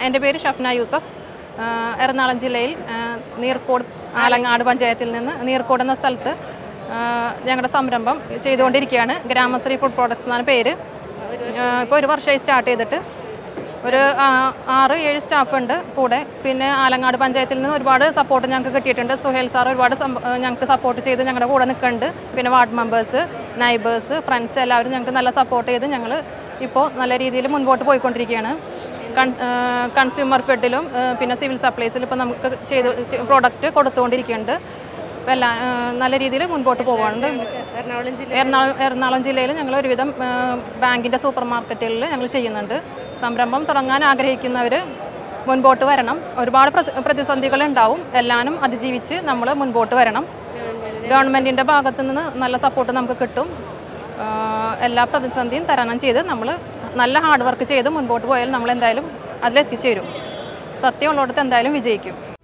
എൻ്റെ പേര് ഷഫ്ന യൂസഫ്. എറണാകുളം ജില്ലയിൽ നീർക്കോട് ആലങ്ങാട് പഞ്ചായത്തിൽ നിന്ന് നീർക്കോട് എന്ന സ്ഥലത്ത് ഞങ്ങളുടെ സംരംഭം ചെയ്തുകൊണ്ടിരിക്കുകയാണ്. ഗ്രാമശ്രീ ഫുഡ് പ്രോഡക്ട്സ് എന്നാണ് പേര്. ഇപ്പോൾ 1 വർഷമായി സ്റ്റാർട്ട് ചെയ്തിട്ട്. ഒരു 6-7 സ്റ്റാഫ് ഉണ്ട് കൂടെ. പിന്നെ ആലങ്ങാട് പഞ്ചായത്തിൽ നിന്ന് ഒരുപാട് സപ്പോർട്ട് ഞങ്ങൾക്ക് കിട്ടിയിട്ടുണ്ട്. സുഹേൽ സാർ ഒരുപാട് ഞങ്ങൾക്ക് സപ്പോർട്ട് ചെയ്ത് ഞങ്ങളുടെ കൂടെ നിൽക്കുന്നുണ്ട്. പിന്നെ വാർഡ് മെമ്പേഴ്സ്, നൈബേഴ്സ്, ഫ്രണ്ട്സ് എല്ലാവരും ഞങ്ങൾക്ക് നല്ല സപ്പോർട്ട് ചെയ്ത് ഞങ്ങൾ ഇപ്പോൾ നല്ല രീതിയിൽ മുൻപോട്ട് പോയിക്കൊണ്ടിരിക്കുകയാണ്. കൺസ്യൂമർ ഫെഡിലും പിന്നെ സിവിൽ സപ്ലൈസിലും ഇപ്പോൾ നമുക്ക് പ്രോഡക്റ്റ് കൊടുത്തുകൊണ്ടിരിക്കുന്നുണ്ട്. അപ്പോൾ എല്ലാം നല്ല രീതിയിൽ മുൻപോട്ട് പോകുന്നുണ്ട്. എറണാകുളം ജില്ലയിൽ ഞങ്ങൾ ഒരുവിധം ബാങ്കിൻ്റെ സൂപ്പർ മാർക്കറ്റുകളിൽ ഞങ്ങൾ ചെയ്യുന്നുണ്ട്. സംരംഭം തുടങ്ങാൻ ആഗ്രഹിക്കുന്നവർ മുൻപോട്ട് വരണം. ഒരുപാട് പ്രതിസന്ധികളുണ്ടാവും. എല്ലാവരും അതിജീവിച്ച് നമ്മൾ മുൻപോട്ട് വരണം. ഗവൺമെൻറ്റിൻ്റെ ഭാഗത്തു നിന്ന് നല്ല സപ്പോർട്ട് നമുക്ക് കിട്ടും. എല്ലാ പ്രതിസന്ധിയും തരണം ചെയ്ത് നമ്മൾ നല്ല ഹാർഡ് വർക്ക് ചെയ്ത് മുൻപോട്ട് പോയാൽ നമ്മൾ എന്തായാലും അതിലെത്തിച്ചേരും. സത്യമുള്ളിടത്ത് എന്തായാലും വിജയിക്കും.